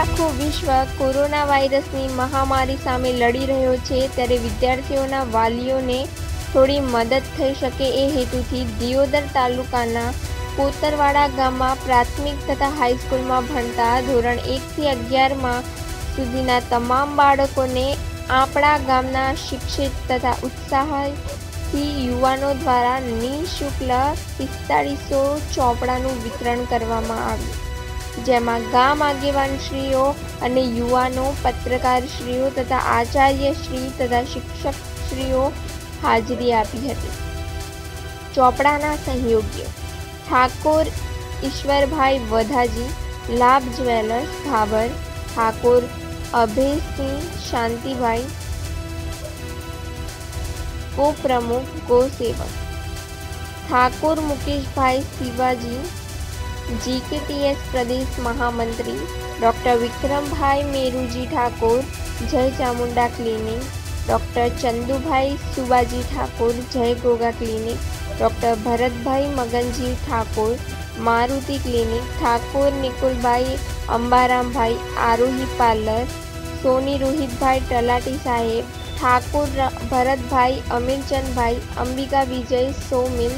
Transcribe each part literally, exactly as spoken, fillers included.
આખું વિશ્વ કોરોના વાયરસની મહામારી સામે લડી રહ્યો છે, ત્યારે વિદ્યાર્થીઓના વાલીઓને થોડી મદદ થઈ શકે એ હેતુથી દિયોદર તાલુકાના કોતરવાડા ગામમાં પ્રાથમિક તથા હાઈસ્કૂલમાં ભણતા ધોરણ એકથી અગિયારમાં સુધીના તમામ બાળકોને આપણા ગામના શિક્ષિત તથા ઉત્સાહી યુવાનો દ્વારા નિઃશુલ્ક પિસ્તાળીસો ચોપડાનું વિતરણ કરવામાં આવ્યું, જેમાં ગામ આગેવાનશ્રીઓ અને યુવાનો, પત્રકારશ્રીઓ તથા આચાર્યશ્રી તથા શિક્ષકશ્રીઓ હાજરી આપી હતી। ચોપડાના સહયોગીઓ ઠાકોર ઈશ્વરભાઈ વધાજી, લાભ જ્વેલર્સ ભાભર, ઠાકોર અભયસિંહ શાંતિભાઈ, ઉપપ્રમુખ ગૌસેવક ઠાકોર મુકેશભાઈ શિવાજી, जीकेटीएस प्रदेश महामंत्री doctor Vikrambhai Meruji Thakur, Jai Chamunda clinic, doctor Chandubhai Subaji Thakur, Jai Goga clinic, doctor Bharatbhai Maganji Thakur, Maruti clinic, Thakur Nikulbhai Ambarambhai Aarohi parlour, Soni Rohitbhai तलाटी साहेब, ठाकुर भरतभाई अमीरचंदभाई, अंबिका विजय सो मिल,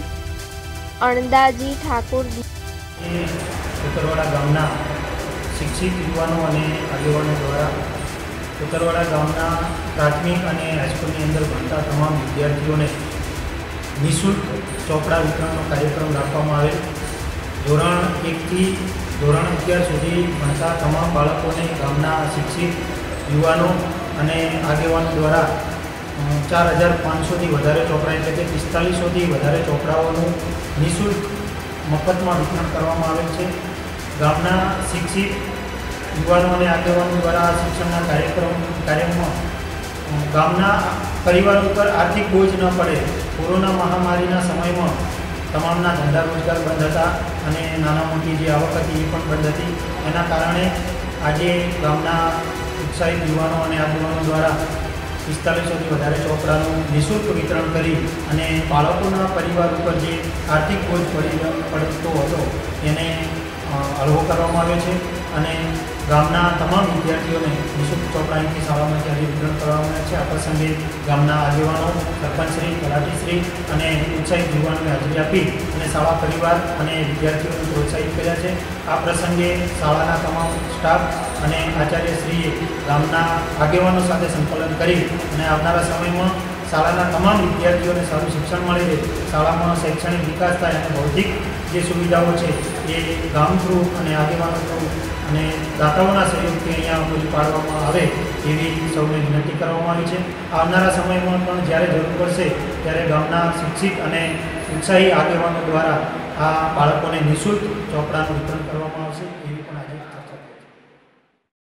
अणदाजी ठाकुर। कोतरवाड़ा गामना शिक्षित युवाओं और आगेवानों द्वारा कोतरवाड़ा गामना प्राथमिक और हाईस्कूल अंदर भणता तमाम विद्यार्थीओं ने निःशुल्क चोपड़ा वितरण कार्यक्रम राखवामां आवेल। धोरण एक थी धोरण अगियार सुधी भणता तमाम बाळकों ने गामना शिक्षित युवाओं और आगेवानों द्वारा चार हज़ार पाँच सौ थी वधारे चोपड़ा एटले के पिस्तालीसो थी वधारे चोपड़ाओनुं निःशुल्क मफत में वितरण करवामां आवेल छे। गामना शिक्षित युवाओं और आगेवानों द्वारा शिक्षण कार्यक्रम कार्य में गामना परिवारों पर आर्थिक बोझ न पड़े। कोरोना महामारी समय में तमामना धंधा रोजगार बंद था और नाना मोटी जी आवक थी ए पण बंद थी। एना कारणे आजे गामना उत्साहित युवाओं और आगेवानों द्वारा पिस्तालीसो थी वधारे चोपड़ानुं निःशुल्क वितरण करी अने बाळकोना परिवार पर जे आर्थिक बोझ पड़ी पड़तो हतो एने हळવો करवामां आवे छे अने गामना तमाम विद्यार्थीओने निःशुल्क चोपड़ा की शाळामांथी आज वितरण करवामां आवे छे। आ प्रसंगे गामना आगेवानो, सरपंचश्री, तलाटीश्री अने उत्साहित युवानोने हाजरी आपी अने शाळा परिवार अने विद्यार्थीओने प्रोत्साहित कर्या छे। आ प्रसंगे शाळाना तमाम स्टाफ अने आचार्यश्रीए गामना आगेवानो साथे संकलन करी अने आवनारा समयमां शाळाना तमाम विद्यार्थीओने सारूं शिक्षण मळी रहे, शाळामां शैक्षणिक विकास थाय अने बौद्धिक जे सुविधाओ छे ए गाम थ्रू अने आगेवानो थ्रू अने दाताओना सहयोगथी अहींया पूरी पाडवामां आवे एवी सौने विनंती करवामां आवी छे। आवनारा समयमां पण ज्यारे जरूर पड़शे त्यारे गामना शिक्षित अने उत्साही आगेवानो द्वारा आ बाळकोने निःशुल्क चोपड़ानुं वितरण करवामां आवशे।